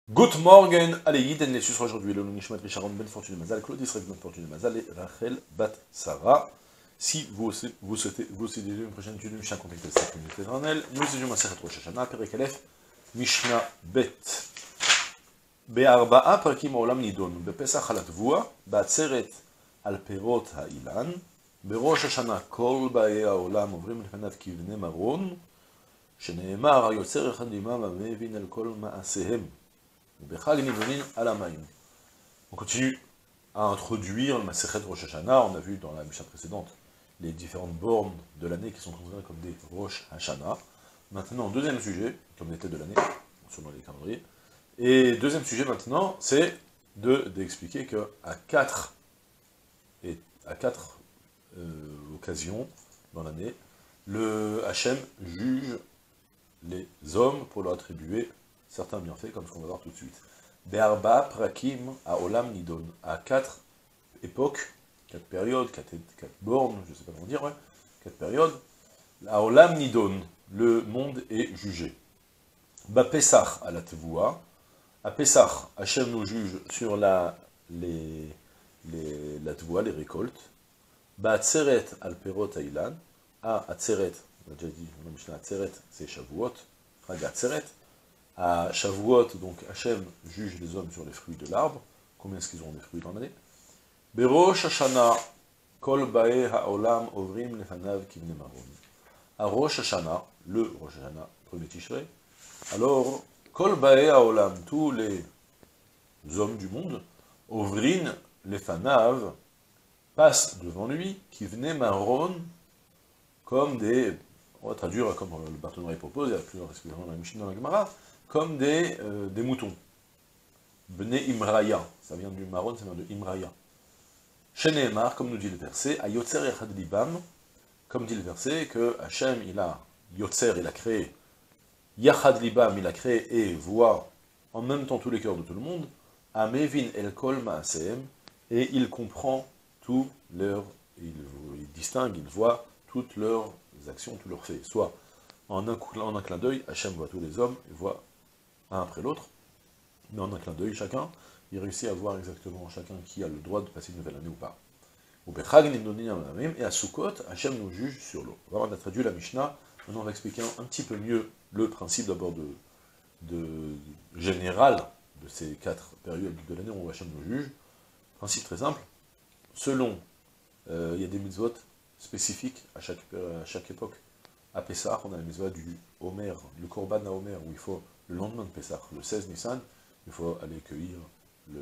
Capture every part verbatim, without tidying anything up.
Good morning, allez, Yiden les sucres aujourd'hui, le Nishmat Richaron Ben Fortune Mazal, Claude Israël Ben Fortune Mazal et Rachel Bat Sarah. Si vous, vous souhaitez vous aussi une prochaine étude de Mishnah, contactez cette communauté éternelle. Nous étudions Masechet Rosh Hashanah, Perek Aleph, Mishnah Bet. Be'arba'a Parakim Olam Nidon, Be'Pesach Al Tvua, Ba'atzeret Al Perot Ha'ilan, Be'Rosh Hashanah Kol Ba'ei Ha'olam Ovrim Lefanav Kivnei Maron, שנאמר, היוצר אחד עמם המבין על כל מעשיהם. On continue à introduire le Masechet Rosh Hashanah. On a vu dans la Mishnah précédente les différentes bornes de l'année qui sont considérées comme des Rosh Hashanah. Maintenant, deuxième sujet, comme l'été de l'année, selon les calendriers. Et deuxième sujet maintenant, c'est de d'expliquer qu'à quatre, et à quatre euh, occasions dans l'année, le Hachem juge les hommes pour leur attribuer certains bienfaits, comme ce qu'on va voir tout de suite. Be'arba prakim à olam nidon, à quatre époques, quatre périodes, quatre, quatre bornes, je ne sais pas comment dire, ouais, quatre périodes, à olam nidon, le monde est jugé. Ba Pesach à la Tevoua, à Pesach, Hachem nous juge sur la, les, les, la Tevoua, les récoltes. Ba Atzeret al Perot Ha'ilan, à Atzeret, on a déjà dit, la Mishnah Atzeret, c'est Shavuot, Chag Atzeret. À Shavuot, donc Hachem juge les hommes sur les fruits de l'arbre. Combien est-ce qu'ils auront des fruits dans l'année? Berosh Hashanah, Kol Ba'e Ha'olam Ovrim Lefanav Kivnei Maron. À Rosh Hashanah, le Rosh Hashanah, premier Tishrei, alors, Kol Ba'e Ha'olam, tous les hommes du monde, Ovrin Lefanav, passent devant lui, Kivnei Maron, comme des, on va traduire comme le Barthénois propose, il y a plusieurs explications dans la Mishnah dans la Gemara, comme des, euh, des moutons. Bne Imraya, ça vient du Maron, ça vient de Imraya. Sheneemar, comme nous dit le verset, à Yotzer Echad Libam, comme dit le verset, que Hachem, il a, Yotzer, il a créé, Yachad Libam, il a créé et voit en même temps tous les cœurs de tout le monde, Amevin El Kol Maaseem, et il comprend tous leurs, il, il distingue, il voit toutes leurs actions, tous leurs faits. Soit en un, en un clin d'œil, Hachem voit tous les hommes, il voit un après l'autre, mais en un clin d'œil chacun, il réussit à voir exactement chacun qui a le droit de passer une nouvelle année ou pas. Et à Sukkot, Hachem nous juge sur l'eau. On a traduit la Mishnah, maintenant on va expliquer un, un petit peu mieux le principe d'abord de, de général de ces quatre périodes de l'année où Hachem nous juge. Principe très simple, selon, euh, il y a des mitzvot spécifiques à chaque, à chaque époque. À Pessah, on a la mitzvah du Homer, le Korban à Homer, où il faut, le lendemain de Pessah, le seize Nissan, il faut aller cueillir le,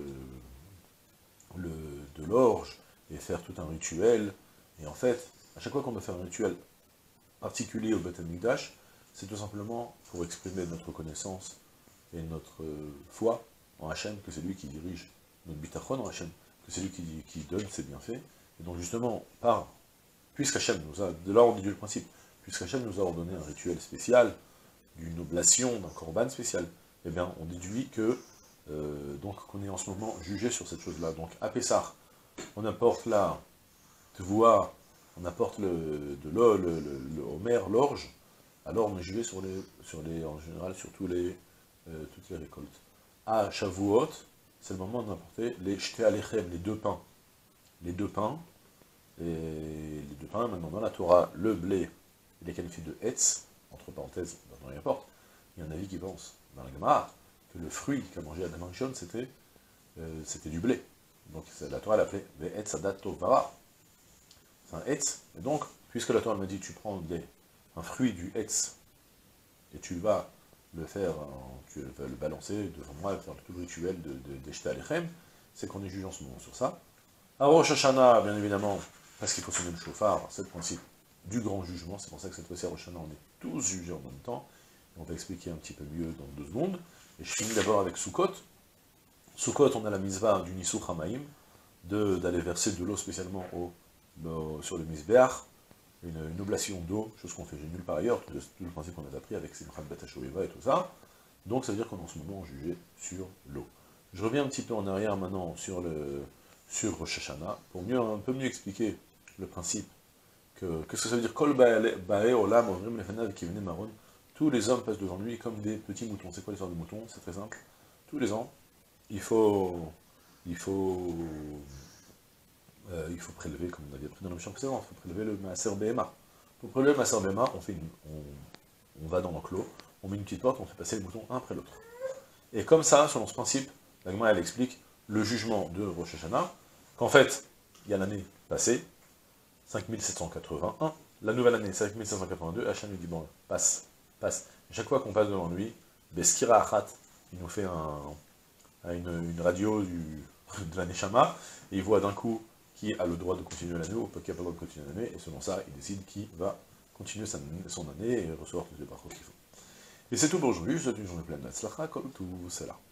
le, de l'orge et faire tout un rituel. Et en fait, à chaque fois qu'on doit faire un rituel particulier au Beth Amikdash, c'est tout simplement pour exprimer notre connaissance et notre euh, foi en Hachem, que c'est lui qui dirige notre bitachon en Hachem, que c'est lui qui, qui donne ses bienfaits. Et donc justement, par, puisqu'Hachem nous a, de là on déduit le principe, puisqu'Hachem nous a ordonné un rituel spécial, d'une oblation, d'un korban spécial, eh bien, on déduit que, euh, donc, qu'on est en ce moment jugé sur cette chose-là. Donc, à Pessah, on apporte la tevoua, on apporte le, de l'eau, le, le, le homer, l'orge, alors on est jugé sur les, sur les, en général, sur tous les, euh, toutes les récoltes. À Shavuot, c'est le moment d'apporter les shte alechem, les deux pains. Les deux pains, et les deux pains, maintenant dans la Torah, le blé, il est qualifié de etz, entre parenthèses, dans rien importe. Il y a un avis qui pense, dans la Gemara, que le fruit qu'a mangé Adam Rishon, c'était euh, c'était du blé. Donc la Torah l'appelait Ve'etz Adat Tovara. C'est un etz, et donc, puisque la Torah m'a dit, tu prends des, un fruit du etz, et tu vas le faire, tu vas le balancer devant moi, faire tout le rituel de, de, de Shta Alechem, c'est qu'on est jugé en ce moment sur ça. À Rosh Hashanah, bien évidemment, parce qu'il faut sonner le chauffard, c'est le principe du grand jugement, c'est pour ça que cette fois-ci à Rosh Hashanah, on est tous jugés en même temps, et on va expliquer un petit peu mieux dans deux secondes, et je finis d'abord avec Sukkot. Sukkot, on a la mitzvah du Nisuk Hamaim, d'aller verser de l'eau spécialement au, au, sur le Mizbeach, une, une oblation d'eau, chose qu'on fait nulle part ailleurs, tout le, tout le principe qu'on a appris avec Simchat Bet HaShoeva et tout ça, donc ça veut dire qu'on est en ce moment jugé sur l'eau. Je reviens un petit peu en arrière maintenant sur, le, sur Rosh Hashanah, pour mieux, un peu mieux expliquer le principe. Qu'est-ce que ça veut dire? Kol Ba'e Olam Ovrim Lefanav Kivnei Maron. Tous les hommes passent devant lui comme des petits moutons. C'est quoi l'histoire des moutons? C'est très simple. tous les ans, il faut, il faut, euh, il faut prélever, comme on avait pris dans la mission précédente, il faut prélever le Maaser B M A. Pour prélever le Maaser B M A, on, fait une, on, on va dans l'enclos, on met une petite porte, on fait passer les boutons un après l'autre. Et comme ça, selon ce principe, la Gemara, elle explique le jugement de Rosh Hashanah, qu'en fait, il y a l'année passée, cinq mille sept cent quatre-vingt-un, la nouvelle année, cinq mille sept cent quatre-vingt-deux, Hachem lui dit, bon, passe, passe. Et chaque fois qu'on passe devant lui, Beskira Achat, il nous fait un, une, une radio du, de la Neshama, et il voit d'un coup qui a le droit de continuer l'année, ou qui n'a pas le droit de continuer l'année, et selon ça, il décide qui va continuer sa, son année et recevoir toutes les parcours qu'il faut. Et c'est tout pour aujourd'hui, je vous souhaite une journée pleine de Tzlacha, comme tout cela.